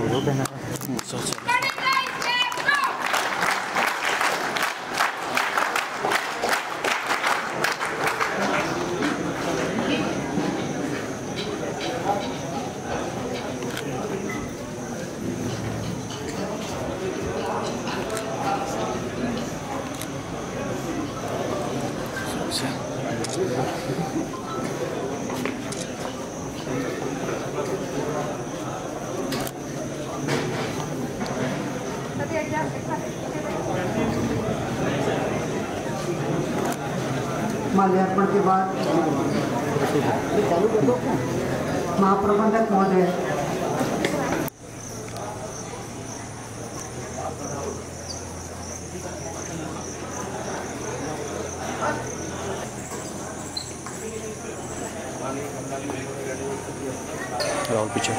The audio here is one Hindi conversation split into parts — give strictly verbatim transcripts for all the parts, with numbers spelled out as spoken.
वो कहना माल्यार्पण के बाद महाप्रबंधक महोदय राहुल पीछे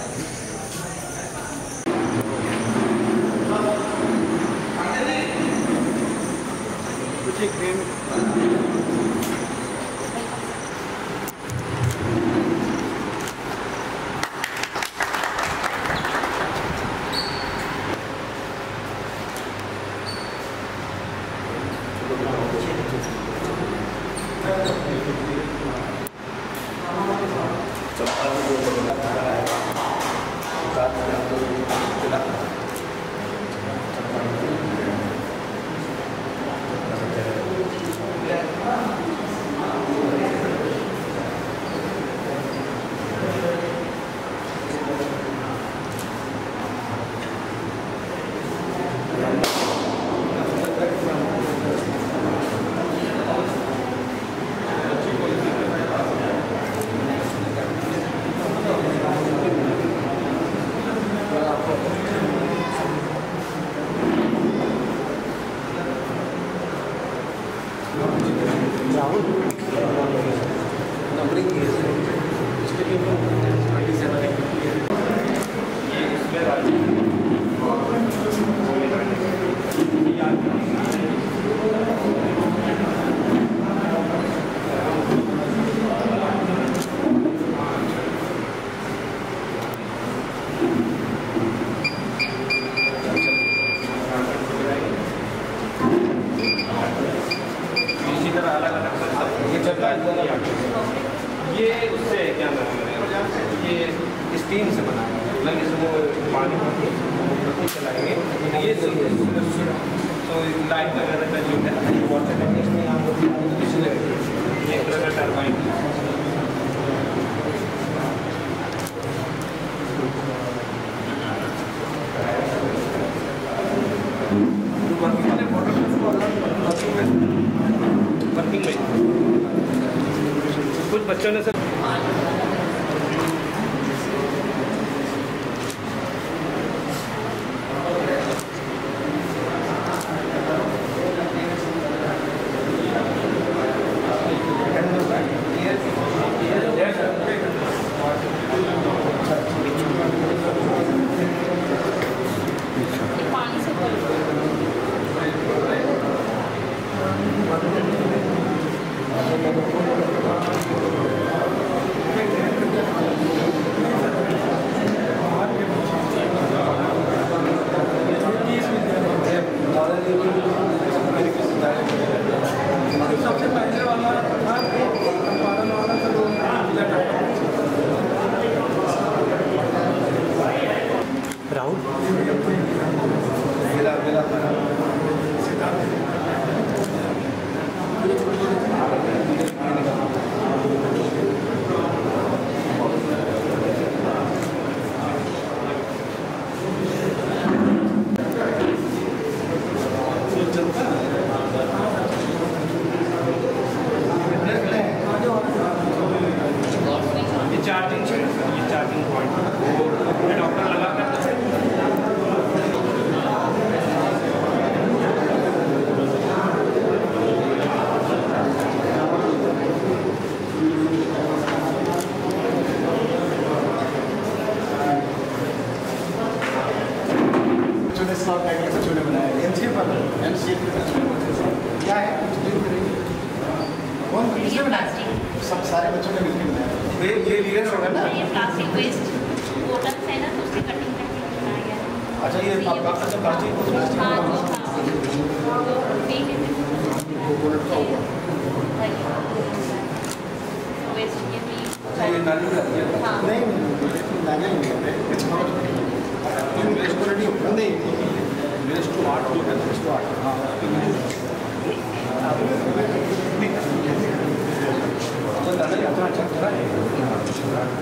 ये उससे क्या नाम है, ये स्टीम से बना है, मतलब इसमें पानी में चलाएंगे ये तो लाइट वगैरह का जो है वाटर टेक्निक्स में आप इसलिए ये एक तरह का टरबाइन वर्किंग में कुछ बच्चों ने सर सबसे पहले वाला था पालन वाला राहुल चार्जिंग ये चार्जिंग पॉइंट डॉक्टर लगा करते हैं। बच्चों ने बनाया एमसीए पर एमसीए क्या है कौन किसने बनाया? सब सारे बच्चों ने मिलकर बनाया। ये ये लीडर होगा ना, ये प्लास्टिक वेस्ट बोतल है ना, तो उसकी कटिंग करके अच्छा ये आपका अच्छा पर्ची हाँ तो हाँ कोकोनट का होगा वेस्ट ये भी अच्छा ये नाली का है हाँ नहीं नहीं नारियल नहीं है तुम रेस्टोरेंट ही हो नहीं वेस्ट टू आर्ट जो है वेस्ट टू आर्ट हाँ तो दादा ये अच्छा अच्छा चला है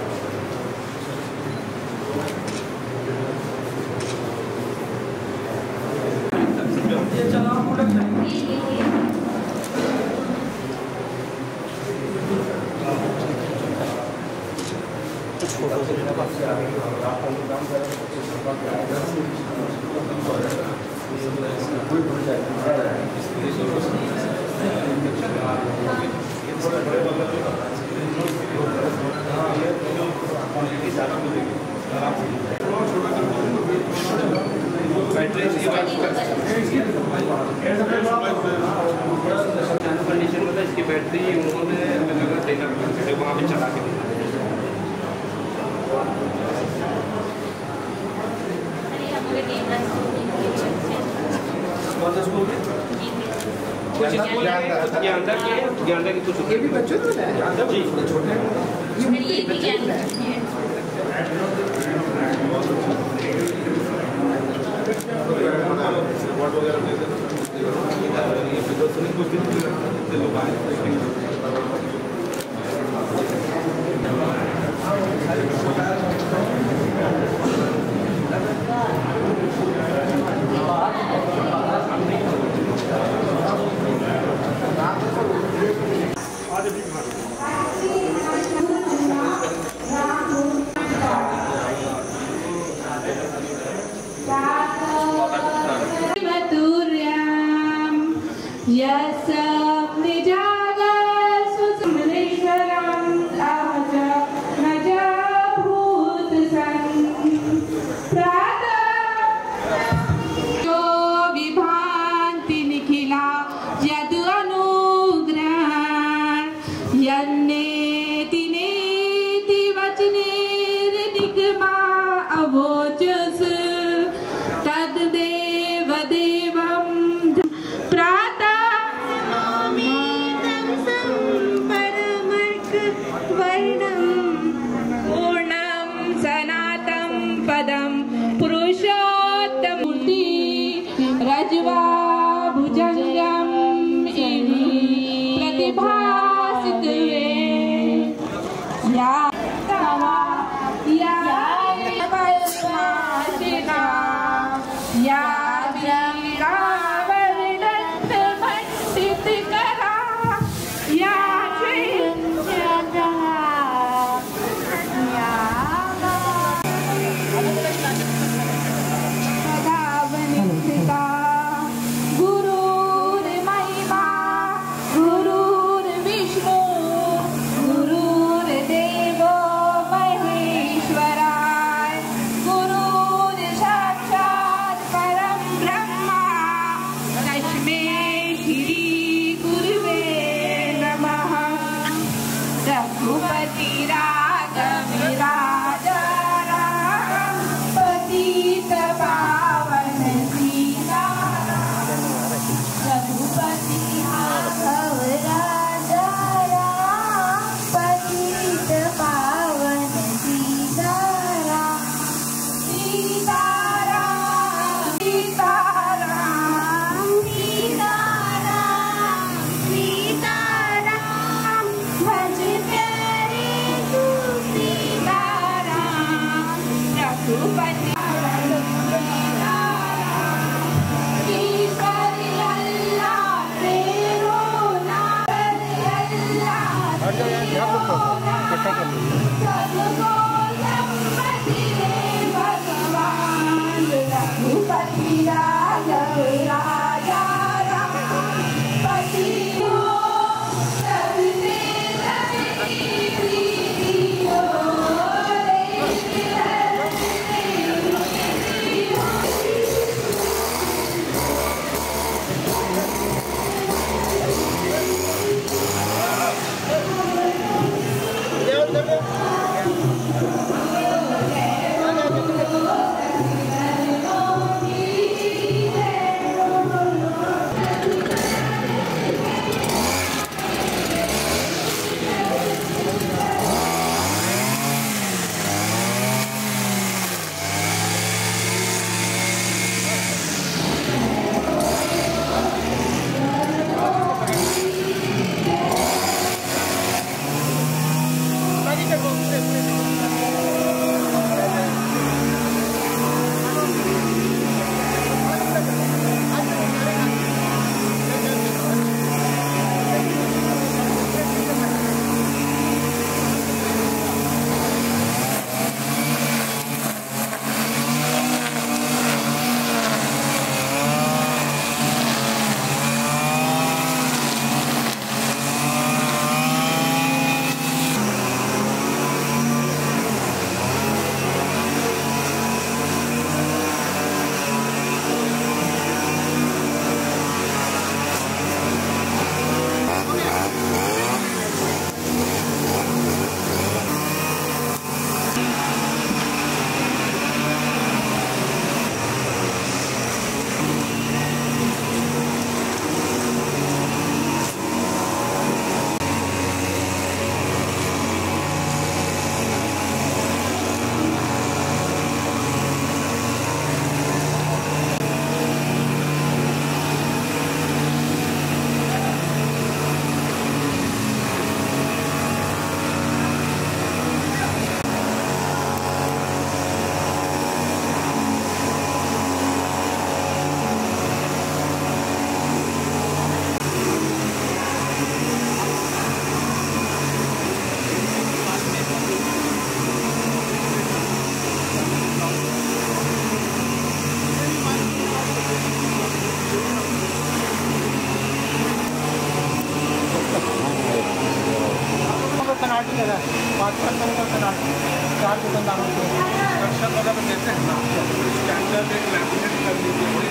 ये चला प्रोडक्ट है ये ये ये कुछ फोटो से लेना बाकी आ बैटरी की बात कंडीशन में था इसकी बैटरी उन्होंने लगा देना वहाँ पे चला के अरे हमारे कैमरा कौन सा स्कूल में कुछ ज्ञानदा के ज्ञानदा की कुछ ये भी बच्चों को है जी छोटे ये भी कैमरा है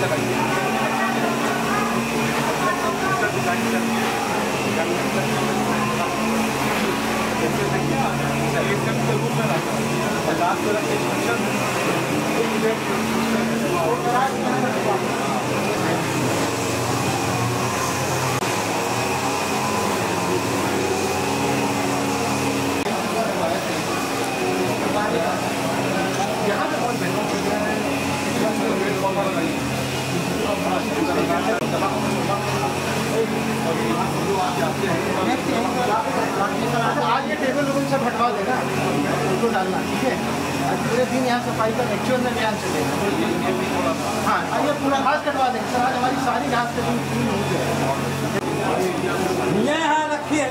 लगाइए। पचास तरह के यहाँ पे बहुत आज ये टेबल रूम सब हटवा देगा, फोटो डालना, ठीक है। आज पूरे दिन यहाँ सफाई का एक्चुअल में ध्यान चलेगा। हाँ, ये पूरा घास कटवा देंगे सर। आज हमारी सारी घास कटिंग क्लीन हो गई। यहाँ रखिए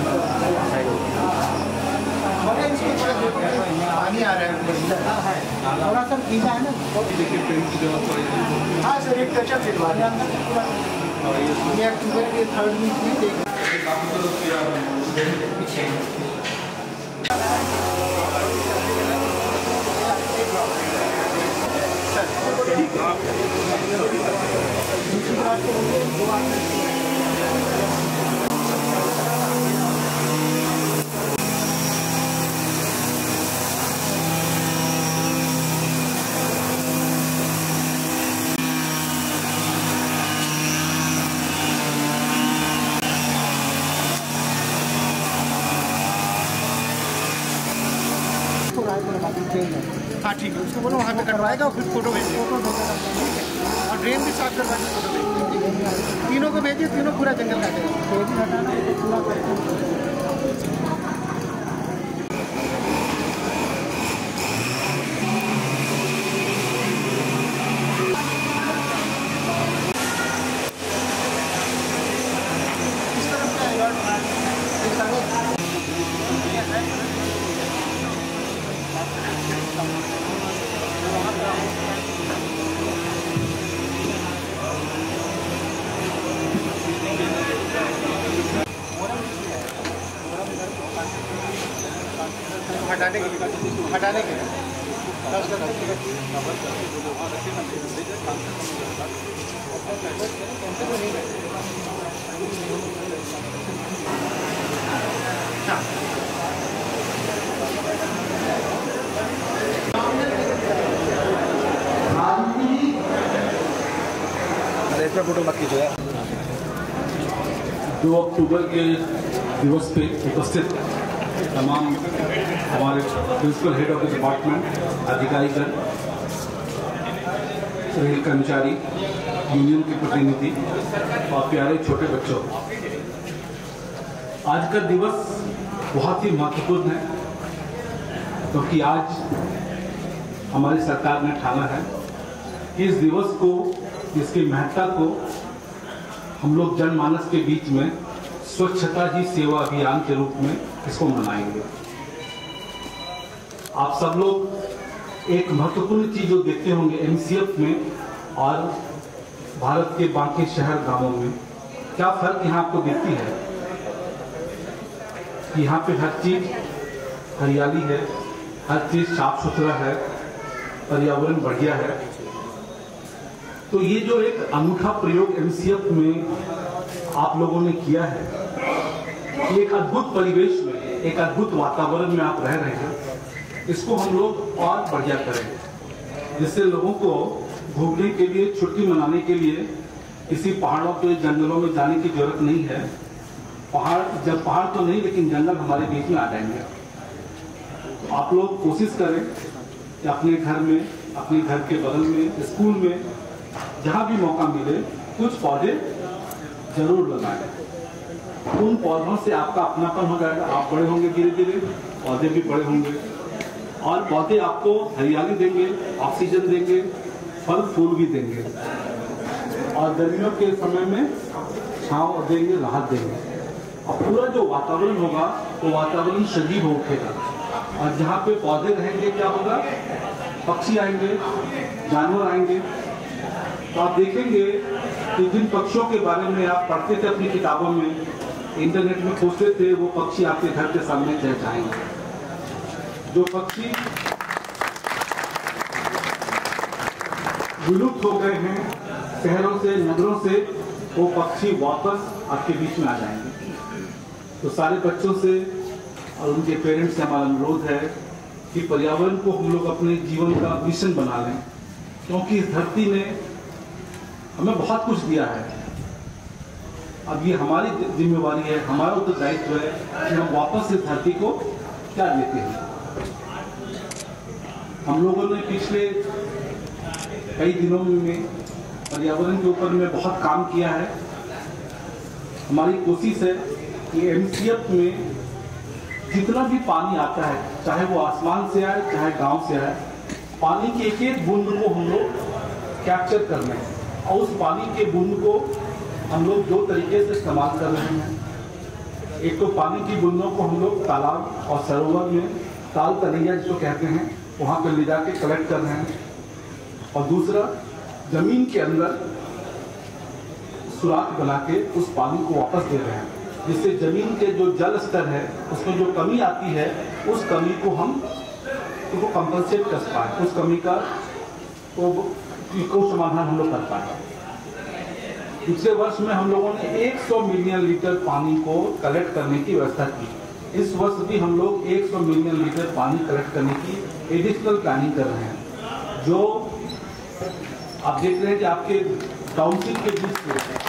पानी आ रहा है थोड़ा सा खींचा है ना। हाँ सर, एक टचअप दिलवा दें। ये अक्टूबर के थर्ड वीक में देख हाँ ठीक है, उसको बोलो वहाँ पे कटवाएगा और फिर फोटो भेजिए। फोटो भेजेगा और ड्रेन भी साफ करवा के फोटो भेजिए। तीनों को भेजिए, तीनों पूरा जंगल काटेगा। इस तरफ क्या है? हटाने के लिए हटाने के लिए इसमें फोटो मत कीजिए। दो अक्टूबर के दिवस पे उपस्थित तमाम हमारे principal head of the department, अधिकारीगण, रेल कर्मचारी, यूनियन के प्रतिनिधि और प्यारे छोटे बच्चों, आज का दिवस बहुत ही महत्वपूर्ण है क्योंकि आज हमारी सरकार ने ठाना है कि इस दिवस को, इसकी महत्ता को हम लोग जनमानस के बीच में स्वच्छता ही सेवा अभियान के रूप में इसको मनाएंगे। आप सब लोग एक महत्वपूर्ण चीज जो देखते होंगे एमसीएफ में और भारत के बाकी शहर गांवों में, क्या फर्क यहाँ आपको दिखती है कि यहाँ पे हर चीज हरियाली है, हर चीज साफ सुथरा है, पर्यावरण बढ़िया है। तो ये जो एक अनूठा प्रयोग एमसीएफ में आप लोगों ने किया है, एक अद्भुत परिवेश में, एक अद्भुत वातावरण में आप रह रहे हैं, इसको हम लोग और बढ़िया करें, जिससे लोगों को घूमने के लिए, छुट्टी मनाने के लिए किसी पहाड़ों पे, जंगलों में जाने की जरूरत नहीं है। पहाड़ जब पहाड़ तो नहीं, लेकिन जंगल हमारे बीच में आ जाएंगे। तो आप लोग कोशिश करें कि अपने घर में, अपने घर के बगल में, स्कूल में, जहाँ भी मौका मिले कुछ पौधे जरूर लगाएं। उन पौधों से आपका अपनापन हो जाएगा, आप बड़े होंगे धीरे धीरे, पौधे भी बड़े होंगे और पौधे आपको हरियाली देंगे, ऑक्सीजन देंगे, फल फूल भी देंगे और गर्मियों के समय में छांव देंगे, राहत देंगे और पूरा जो वातावरण होगा वो वातावरण सजीव हो उठेगा। और जहाँ पे पौधे रहेंगे क्या होगा, पक्षी आएंगे, जानवर आएंगे। तो आप देखेंगे कि जिन पक्षियों के बारे में आप पढ़ते थे अपनी किताबों में, इंटरनेट में खोजते थे, वो पक्षी आपके घर के सामने चहचहाएंगे। जो पक्षी विलुप्त हो गए हैं शहरों से, नगरों से वो पक्षी वापस आपके बीच में आ जाएंगे। तो सारे बच्चों से और उनके पेरेंट्स से हमारा अनुरोध है कि पर्यावरण को हम लोग अपने जीवन का मिशन बना लें, क्योंकि इस धरती ने हमें बहुत कुछ दिया है। अब ये हमारी जिम्मेवारी है, हमारा उत्तरदायित्व है कि हम वापस इस धरती को क्या देते हैं। हम लोगों ने पिछले कई दिनों में पर्यावरण के ऊपर में बहुत काम किया है। हमारी कोशिश है कि एमसीएफ में जितना भी पानी आता है, चाहे वो आसमान से आए चाहे गांव से आए, पानी की एक एक बूंद को हम लोग कैप्चर कर रहे हैं। और उस पानी के बूंद को हम लोग दो तरीके से इस्तेमाल कर रहे हैं। एक तो पानी की बूंदों को हम लोग तालाब और सरोवर में, ताल तलैया जिसको कहते हैं, वहाँ पर ले जाके कलेक्ट कर रहे हैं। और दूसरा, जमीन के अंदर सुराख बना के उस पानी को वापस दे रहे हैं, जिससे जमीन के जो जल स्तर है उसमें जो कमी आती है, उस कमी को हम उसको कंपनसेट कर पाए, उस कमी का वो को समाधान हम लोग कर पाए। पिछले वर्ष में हम लोगों ने सौ मिलियन लीटर पानी को कलेक्ट करने की व्यवस्था की। इस वर्ष भी हम लोग सौ मिलियन लीटर पानी कलेक्ट करने की एडिशनल प्लानिंग कर रहे हैं। जो आप देख रहे हैं कि आपके टाउनशिप के बीच से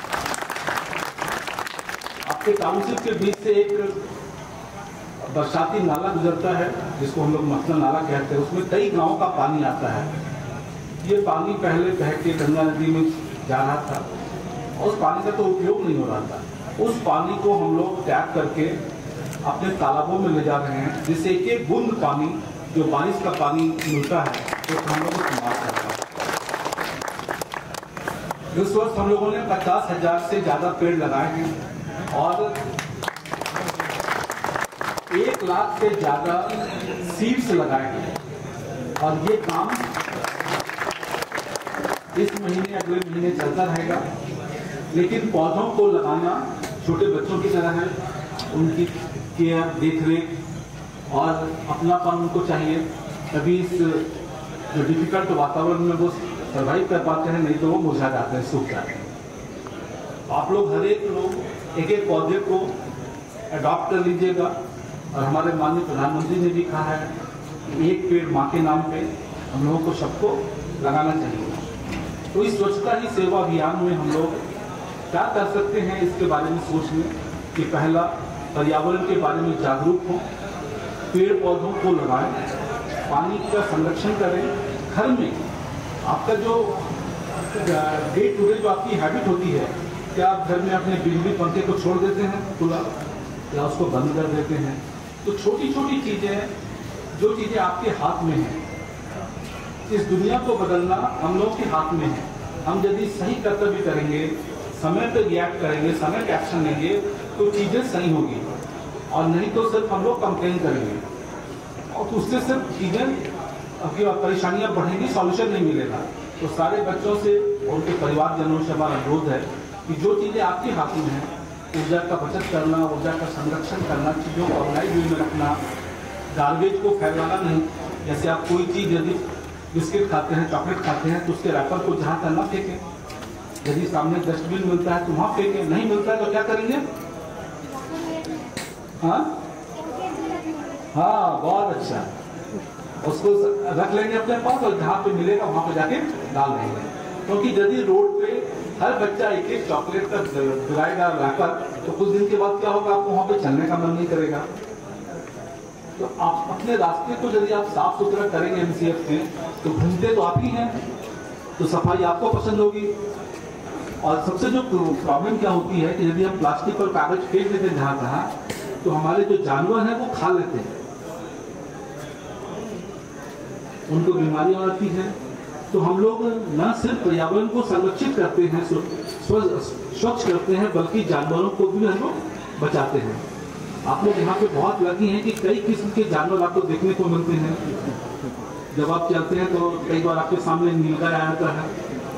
आपके टाउनशिप के बीच से एक बरसाती नाला गुजरता है, जिसको हम लोग मसला नाला कहते हैं। उसमें कई गांवों का पानी आता है। ये पानी पहले बह के गंगा नदी में जा रहा था और उस पानी का तो उपयोग नहीं हो रहा था। उस पानी को हम लोग टैप करके अपने तालाबों में ले जा रहे हैं, जिससे एक एक बूंद पानी जो बारिश का पानी मिलता है तो हम लोग को इस्तेमाल करता है। इस वर्ष हम लोगों ने पचास हजार से ज्यादा पेड़ लगाए हैं और एक लाख से ज्यादा सीड्स लगाए हैं। और ये काम इस महीने अगले महीने चलता रहेगा। लेकिन पौधों को लगाना छोटे बच्चों की तरह है, उनकी केयर, देख रेख और अपनापन उनको चाहिए, तभी इस जो डिफिकल्ट वातावरण में वो सर्वाइव कर पाते हैं, नहीं तो वो मुरझा जाते हैं, सूख जाते हैं। आप लोग हर एक लोग एक एक पौधे को अडॉप्ट कर लीजिएगा। और हमारे माननीय प्रधानमंत्री ने भी कहा है कि एक पेड़ माँ के नाम पे हम लोगों को सबको लगाना चाहिए। तो इस स्वच्छता ही सेवा अभियान में हम लोग क्या कर सकते हैं, इसके बारे में सोच लें कि पहला, पर्यावरण के बारे में जागरूक हों, पेड़ पौधों को लगाएं, पानी का संरक्षण करें। घर में आपका जो डे टू डे जो आपकी हैबिट होती है, क्या आप घर में अपने बिजली पंखे को छोड़ देते हैं खुला या उसको बंद कर देते हैं? तो छोटी छोटी चीजें, जो चीजें आपके हाथ में हैं, इस दुनिया को बदलना हम लोग के हाथ में है। हम यदि सही कर्तव्य करेंगे, समय पर रिएक्ट करेंगे, समय पे एक्शन लेंगे, तो चीजें सही होगी। और नहीं तो सिर्फ हम लोग कंप्लेन करेंगे और उससे सिर्फ चीजें आपकी परेशानियां बढ़ेंगी, सॉल्यूशन नहीं मिलेगा। तो सारे बच्चों से और उनके परिवारजनों से हमारा अनुरोध है कि जो चीजें आपके हाथ में हैं, ऊर्जा का बचत करना, ऊर्जा का संरक्षण करना, चीजों को ऑर्गेनाइज वे में रखना, गार्बेज को फैलाना नहीं। जैसे आप कोई चीज यदि बिस्किट खाते हैं, चॉकलेट खाते हैं, तो उसके रैपर को जहाँ तक ना फेंकें। यदि सामने डस्टबिन मिलता है तो वहाँ फेंकें, नहीं मिलता है तो क्या करेंगे? हाँ हाँ, बहुत अच्छा, उसको रख लेंगे अपने पास और जहाँ पे मिलेगा वहाँ पे जाके डाल देंगे। क्योंकि यदि रोड पे हर बच्चा एक एक चॉकलेट का दिलाएगा रैपर, तो कुछ दिन के बाद क्या होगा, आपको वहाँ पे चलने का मन नहीं करेगा। तो आप अपने रास्ते को यदि आप साफ सुथरा करेंगे एमसीएफ में, तो घूमते तो आप ही हैं, तो सफाई आपको पसंद होगी। और सबसे जो प्रॉब्लम क्या होती है कि यदि हम प्लास्टिक और कागज फेंक देते हैं जहाँ तहाँ, तो हमारे जो जानवर हैं वो खा लेते हैं, उनको बीमारियां आती हैं। तो हम लोग न सिर्फ पर्यावरण को संरक्षित करते हैं, स्वच्छ करते हैं, बल्कि जानवरों को भी हम लोग बचाते हैं। आप लोग यहाँ पे बहुत लकी हैं कि कई किस्म के जानवर आपको देखने को मिलते हैं। जब आप चलते हैं तो कई बार आपके सामने नीलगाय आ जाता है,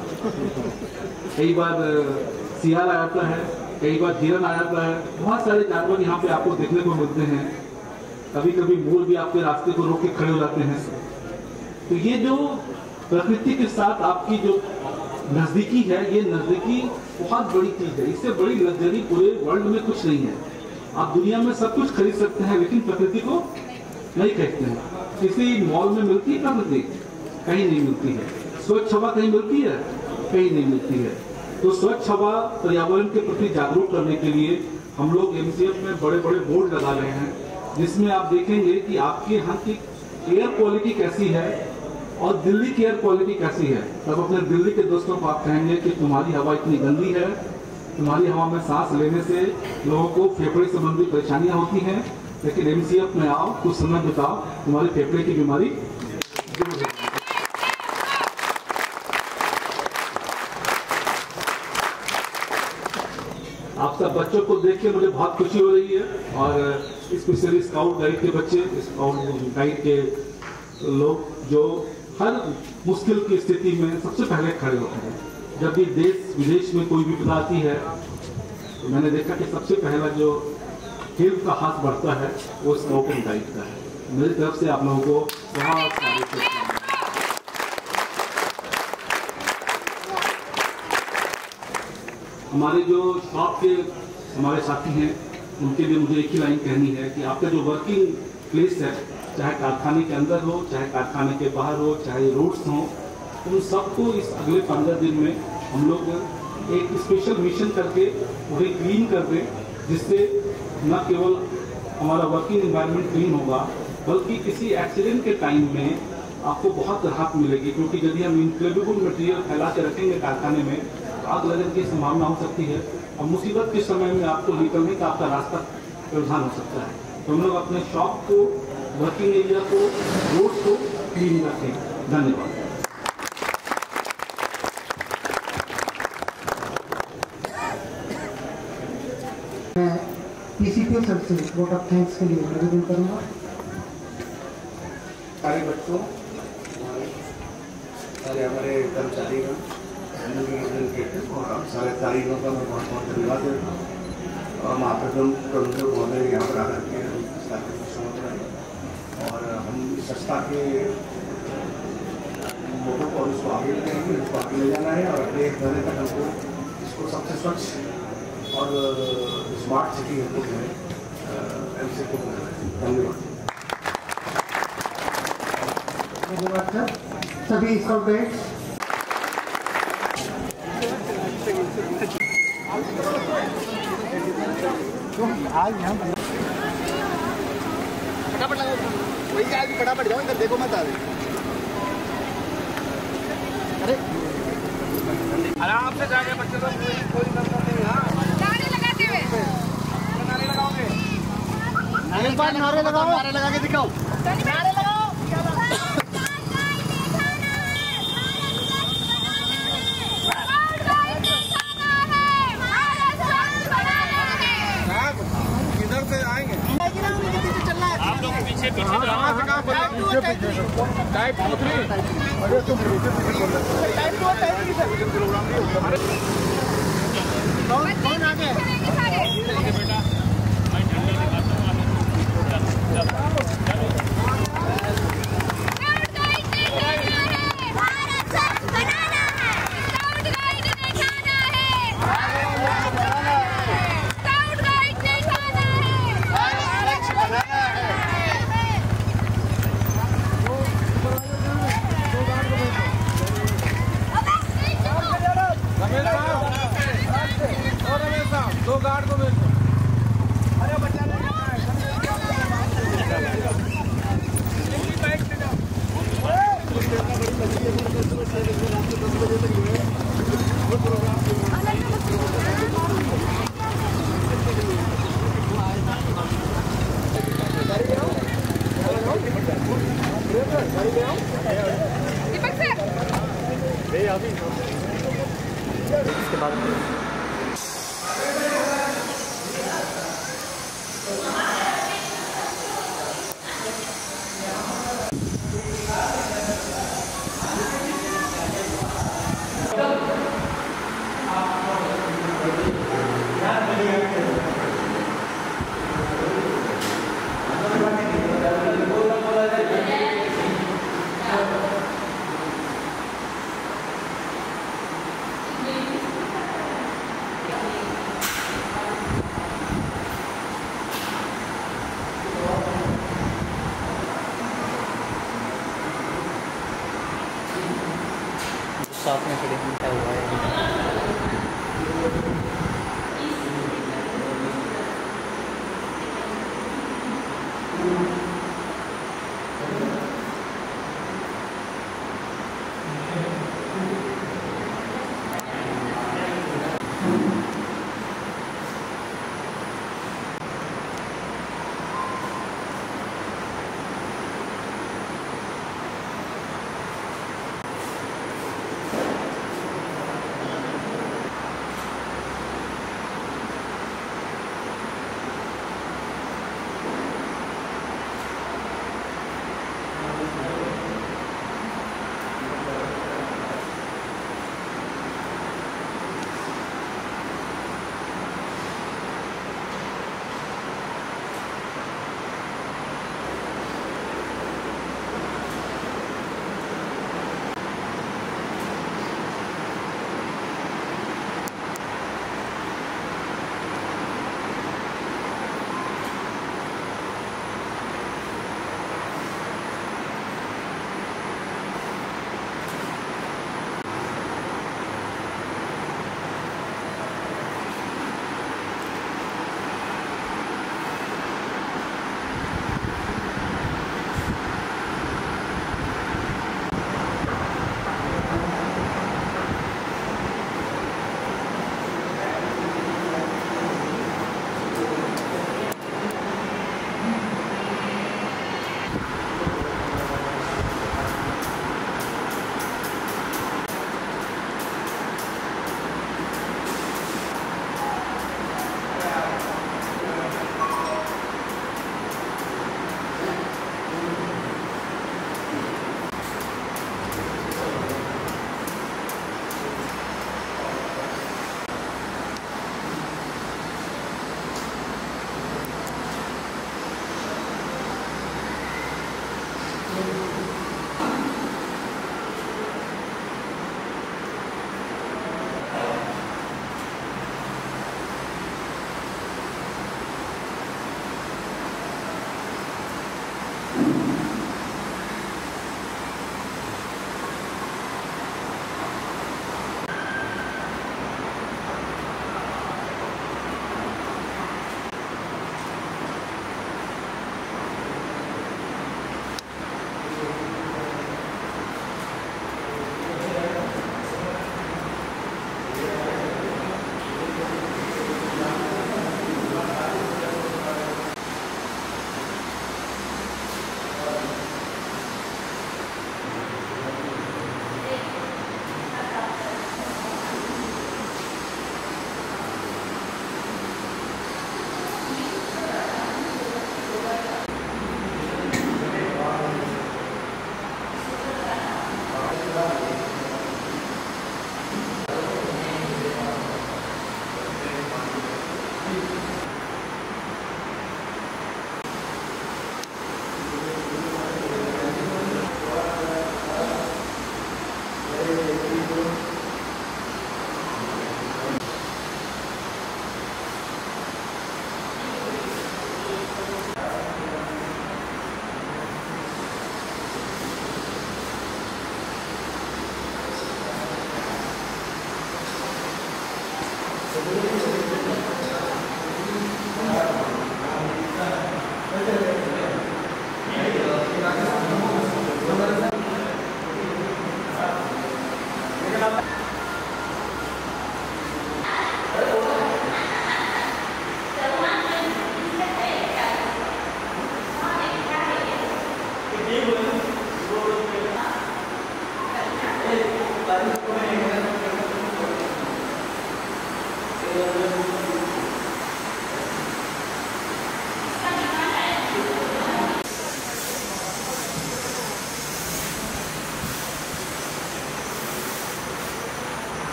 कई बार सियार आ जाता है, कई बार हिरन आ जाता है। बहुत सारे जानवर यहाँ पे आपको देखने को मिलते हैं। कभी कभी मोर भी आपके रास्ते को रोक के खड़े हो जाते हैं। तो ये जो प्रकृति के साथ आपकी जो नज़दीकी है, ये नज़दीकी बहुत बड़ी चीज़ है। इससे बड़ी लग्जरी पूरे वर्ल्ड में कुछ नहीं है। आप दुनिया में सब कुछ खरीद सकते हैं लेकिन प्रकृति को नहीं खरीदते हैं। किसी मॉल में मिलती है प्रकृति? कहीं नहीं मिलती है। स्वच्छ हवा कहीं मिलती है? कहीं नहीं मिलती है। तो स्वच्छ हवा, पर्यावरण के प्रति जागरूक करने के लिए हम लोग एमसीएफ में बड़े बड़े बोर्ड लगा रहे हैं, जिसमें आप देखेंगे कि आपके यहाँ की एयर क्वालिटी कैसी है और दिल्ली की एयर क्वालिटी कैसी है। तब अपने दिल्ली के दोस्तों को आप कहेंगे कि तुम्हारी हवा इतनी गंदी है, तुम्हारी हवा में सांस लेने से लोगों को फेफड़े संबंधी परेशानियां होती हैं, लेकिन एमसीएफ में आओ, कुछ समय बिताओ, तुम्हारी फेफड़े की बीमारी दूर हो जाएगी। आप सब बच्चों को देख के मुझे बहुत खुशी हो रही है, और स्पेशली स्काउट गाइड के बच्चे, स्काउट गाइड के लोग जो हर मुश्किल की स्थिति में सबसे पहले खड़े होते हैं। जब भी देश विदेश में कोई विपदा आती है तो मैंने देखा कि सबसे पहला जो हेल्प का हाथ बढ़ता है वो स्काउट एंड गाइड का है। मेरी तरफ से आप लोगों को बहुत सारी शुभकामनाएं। हमारे जो शॉप के हमारे साथी हैं उनके लिए मुझे एक ही लाइन कहनी है कि आपका जो वर्किंग प्लेस है, चाहे कारखाने के अंदर हो, चाहे कारखाने के बाहर हो, चाहे रोड्स हों, उन सबको इस अगले पंद्रह दिन में हम लोग एक स्पेशल मिशन करके उन्हें क्लीन कर दें, जिससे न केवल हमारा वर्किंग एनवायरनमेंट क्लीन होगा बल्कि किसी एक्सीडेंट के टाइम में आपको बहुत राहत मिलेगी। क्योंकि यदि हम इनफ्लेमेबल मटेरियल फैला के रखेंगे कारखाने में तो आग लगने की संभावना हो सकती है, और मुसीबत के समय में आपको निकलने का आपका रास्ता व्यवधान हो सकता है। तो हम लोग अपने शॉप को, वर्किंग एरिया को, रोड को क्लीन रखें। धन्यवाद। मैं पीसीपी सर से वोट ऑफ थैंक्स के लिए निवेदन करूंगा। सारे बच्चों, सारे हमारे कर्मचारी और सारे तारीखों का मैं बहुत बहुत धन्यवाद देता हूँ। और महाप्रबंध प्रबंधक महोदय यहाँ पर आकर के और हम संस्था के लोगों को उसको आगे ले जाएंगे, उसको आगे ले जाना है और अगले एक महीने तक हमको इसको सबसे स्वच्छ और स्मार्ट सिटी हमको जो है एमसीएफ को बनाना है। धन्यवाद। धन्यवाद सर। सभी स्काउट गाइड्स आज यहाँ फटाफट लगाओ, वही आज फटाफट जाओ, इधर देखो मत आ रही। अरे आराम से जाके बच्चे लोग कोई करता नहीं। हाँ, नारे लगाते हुए नारे लगाओगे? नारे बार नारे लगाओ, नारे लगा के दिखाओ। नारे लगाओ। इधर से आएंगे आप लोग पीछे पीछे टाइप टू थ्री कौन कौन आगे? बेटा दो गार्ड को भेज दो। अरे बच्चा बाइक से जाओ। दीपक सर इसके बाद साथ में खड़े हैं।